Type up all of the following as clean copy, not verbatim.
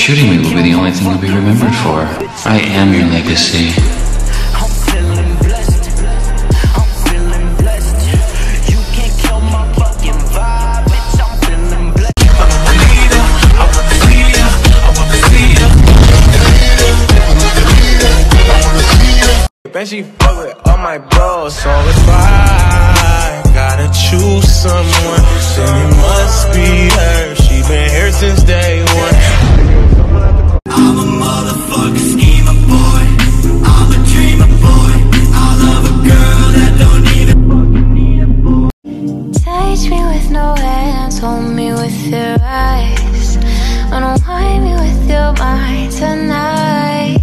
Shooting me will be the only thing you'll be remembered for. I am your legacy. And she fuck with all my bros, so if I gotta choose someone, then it must be her. She been here since day one. I'm a motherfucking schemer boy. I'm a dreamer boy. I love a girl that don't even fucking need a boy. Touch me with no hands, hold me with your eyes. Unwind me with your mind tonight.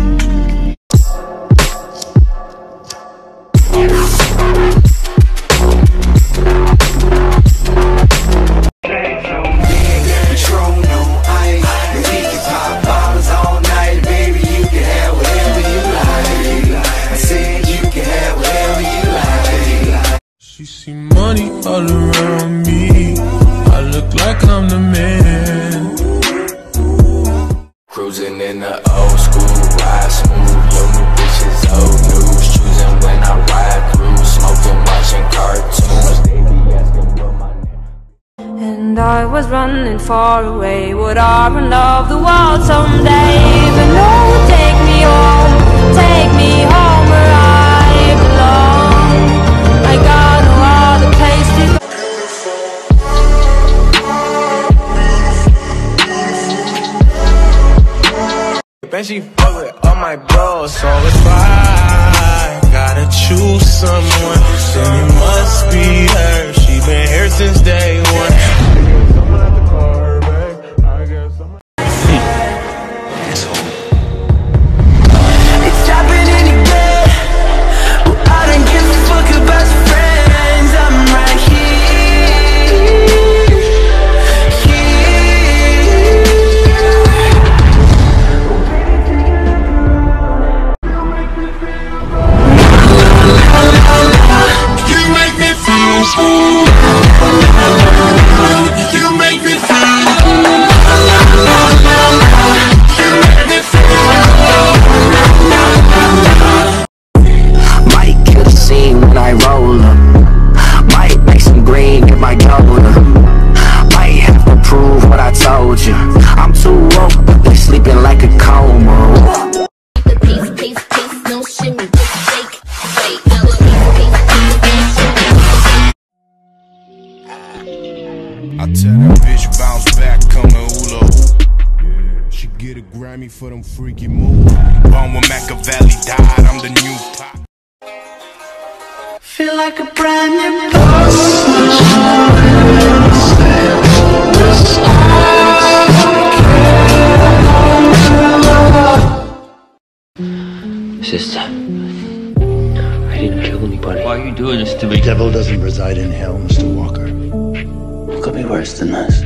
She see money all around me. I look like I'm the man. Cruising in the old school, ride smooth. Your new bitch is old news. Choosing when I ride through, smoking, watching cartoons. They be asking what my name. And I was running far away. Would I run off the world someday? But no, take me home where I belong. I got no other place to go. And she fuck with all my bros, so if I gotta choose someone, then it must be her. She been here since day one. It's happening again. Well, I don't give a fuck about your friends. I'm right here. You make me feel smooth. You make me feel good. You make me feel Might kill the scene when I roll up. Might make some green, get my gold up. Might have to prove what I told you. I'm too woke, but they sleeping like a coma. Peace, peace, peace, no shimmy, just shake, shake. Peace, peace, peace, no shimmy. I tell that bitch bounce back, come and hula hoop. She get a Grammy for them freaky moves. Born when Machiavelli died, I'm the new pop. feel like a brand new person. Sister, I didn't kill anybody. Why are you doing this to me? The devil doesn't reside in hell, Mr. Walker. What could be worse than this?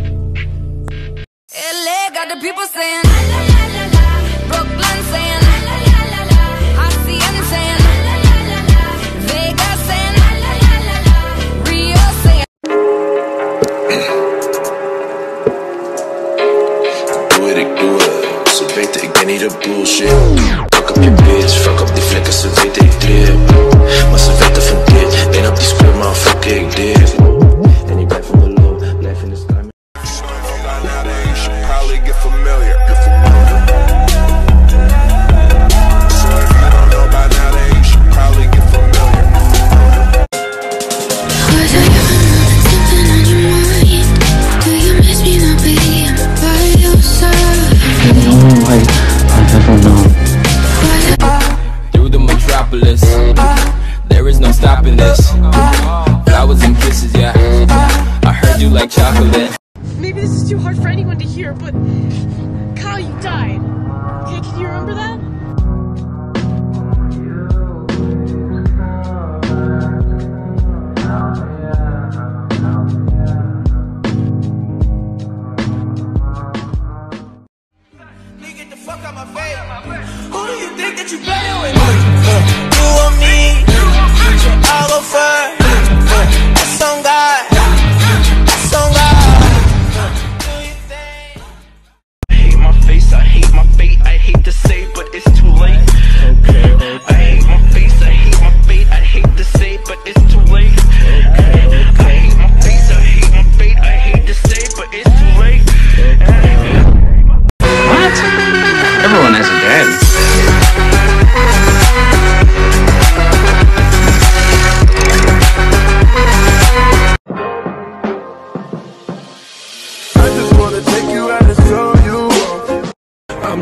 LA got the people saying, Brooklyn saying, Hacienda saying, Vegas saying, Rio saying. Do it. Ze weten, ik ben niet de bullshit. Fuck up je bitch, fuck up die vlekken, ze weten ik drip. Maar ze weten van dit, één op die square, maar fuck ik dit. En ik blijf on the low, blijf in de sky. So if you got nowadays, you should probably get familiar. So if you don't know about nowadays, you should probably get familiar. Was I something on your mind? Do you miss me not being by your side? You're the only way I've ever known. Through the metropolis, there is no stopping this. Flowers and kisses, yeah. I heard you like chocolate. Maybe this is too hard for anyone to hear, but Kyle, you died. Okay, can you remember that? Get the fuck out my face. Who do you think that you playing with? You want me? I'll go first. That's on God. That's on God. Do you think? Hate my face, I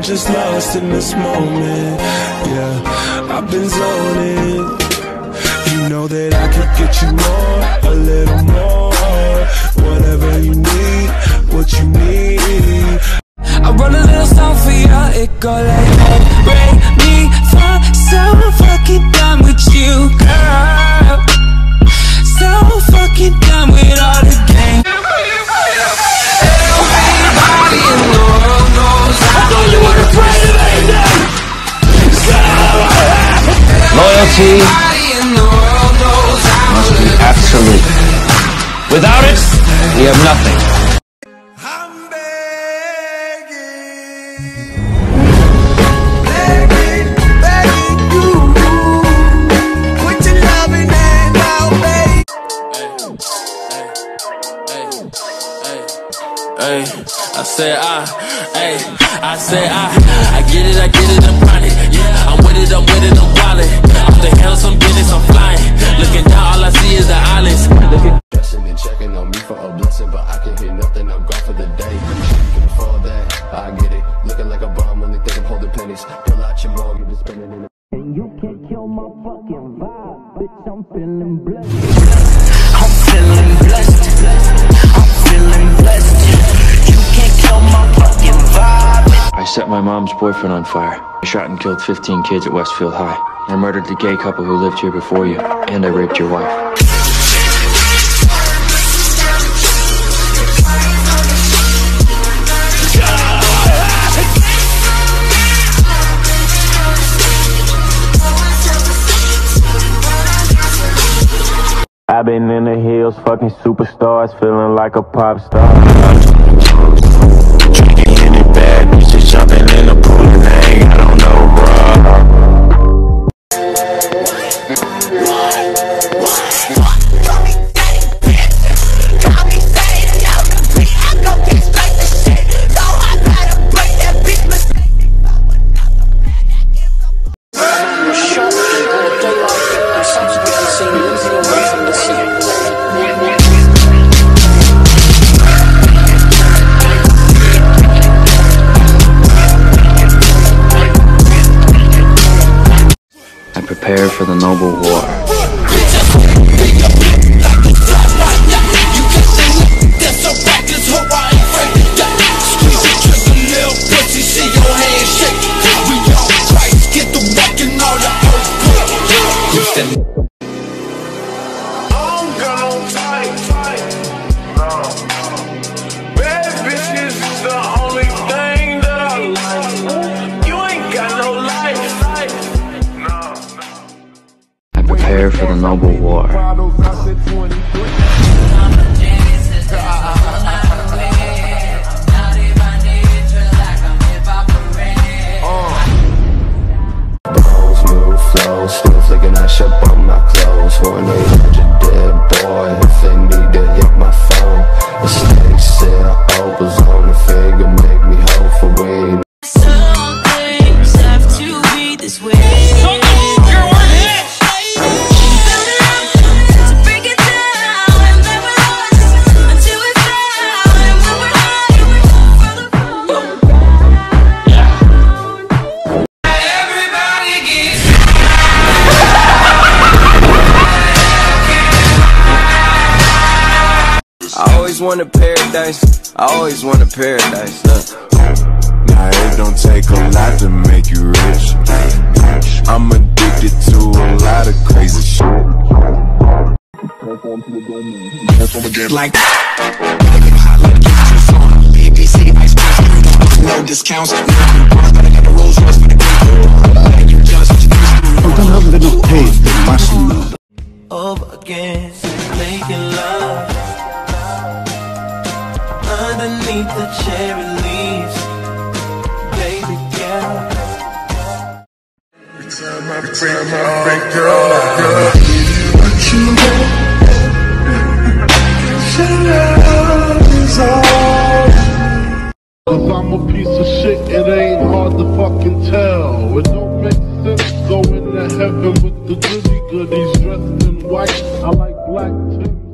just lost in this moment. Yeah, I've been zoning. You know that I could get you more, a little more. Whatever you need, what you need. I wrote a little song for you, it go like that. Break me for so fucking done with you, girl. So fucking done with all the game. Everybody in the world knows I know you wanna play lady. Loyalty must be absolute. Without it, we have nothing. I get it, I'm running. Yeah, I'm with it, I'm wildin'. Off the hills, some business, I'm flying. Looking down, all I see is the islands. Dressing and checking on me for a blessing, but I can hear nothing, I'm gone for the day. You can afford that, I get it. Looking like a bomb, only think I'm holding pennies. Pull out your mortgage, you're spending in. And you can't kill my fucking vibe, bitch, I'm feeling blessed. I'm feeling blessed. I'm feeling blessed. You can't kill my fucking vibe. I set my mom's boyfriend on fire. I shot and killed 15 kids at Westfield High. I murdered the gay couple who lived here before you, and I raped your wife. I've been in the hills, fucking superstars, feeling like a pop star. Drinking any bad bitches, jumping in the pool and I ain't got on no bra. Prepare for the noble war. Prepare for the noble war. Bones, move, flow, still flicking I shut on my clothes. 1-800 dead boy, if they need to hit my phone. The snake said I was on the figure, make me whole for weed. Some things have to be this way. I always wanted paradise. I always wanted paradise. Now it don't take a lot to make you rich. I'm addicted to a lot of crazy shit. Like BBC ice cream, no discounts, no coupons, but I got the Rolls Royce for the I don't have enough paid for massive. Up against making love underneath the cherry leaves, baby girl. Cause I'm a piece of shit, it ain't hard to fucking tell. It don't make sense going to heaven with the goody goodies dressed in white. I like black too.